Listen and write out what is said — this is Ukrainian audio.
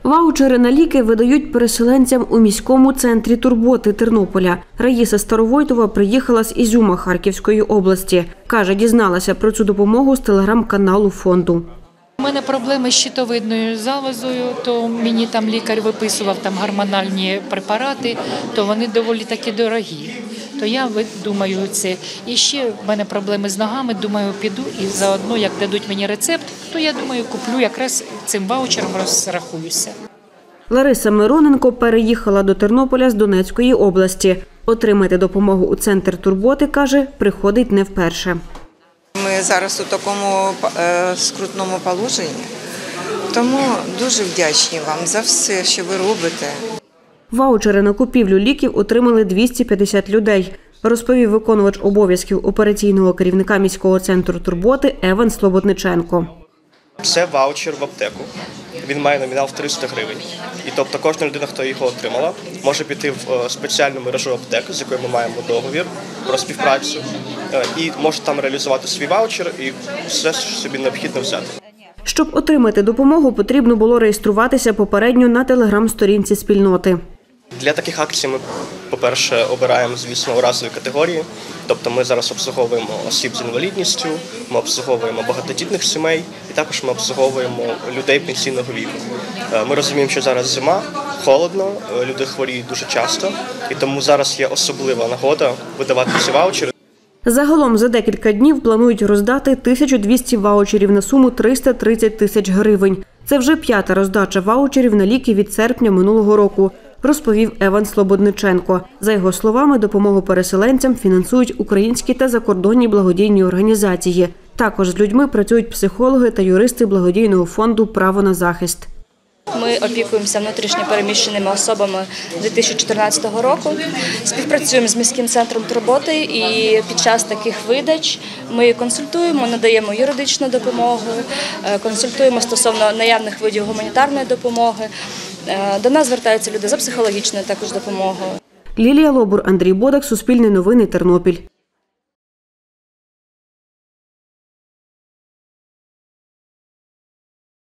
Ваучери на ліки видають переселенцям у міському центрі турботи Тернополя. Раїса Старовойтова приїхала з Ізюма Харківської області. Каже, дізналася про цю допомогу з телеграм-каналу фонду. У мене проблеми з щитовидною залозою, то мені там лікар виписував гормональні препарати, то вони доволі таки дорогі. То я думаю це. І ще в мене проблеми з ногами, думаю, піду і заодно, як дадуть мені рецепт, то я думаю, куплю якраз цим ваучером, розрахуюся. Лариса Мироненко переїхала до Тернополя з Донецької області. Отримати допомогу у центр турботи, каже, приходить не вперше. Ми зараз у такому скрутному положенні, тому дуже вдячні вам за все, що ви робите. Ваучери на купівлю ліків отримали 250 людей, розповів виконувач обов'язків операційного керівника міського центру турботи Еван Слободниченко. Це ваучер в аптеку. Він має номінал в 300 гривень. І тобто кожна людина, хто його отримала, може піти в спеціальну мережу аптек, з якою ми маємо договір про співпрацю, і може там реалізувати свій ваучер і все, що собі необхідно взяти. Щоб отримати допомогу, потрібно було реєструватися попередньо на телеграм-сторінці спільноти. Для таких акцій ми, по-перше, обираємо, звісно, уразові категорії. Тобто ми зараз обслуговуємо осіб з інвалідністю, ми обслуговуємо багатодітних сімей і також ми обслуговуємо людей пенсійного віку. Ми розуміємо, що зараз зима, холодно, люди хворіють дуже часто, і тому зараз є особлива нагода видавати ці ваучери. Загалом за декілька днів планують роздати 1200 ваучерів на суму 330 тисяч гривень. Це вже 5-та роздача ваучерів на ліки від серпня минулого року, розповів Еван Слободниченко. За його словами, допомогу переселенцям фінансують українські та закордонні благодійні організації. Також з людьми працюють психологи та юристи благодійного фонду «Право на захист». Ми опікуємося внутрішньо переміщеними особами з 2014 року. Співпрацюємо з міським центром турботи і під час таких видач ми консультуємо, надаємо юридичну допомогу, консультуємо стосовно наявних видів гуманітарної допомоги. До нас звертаються люди за психологічною також допомогою. Лілія Лобур, Андрій Бодак, Суспільне новини, Тернопіль.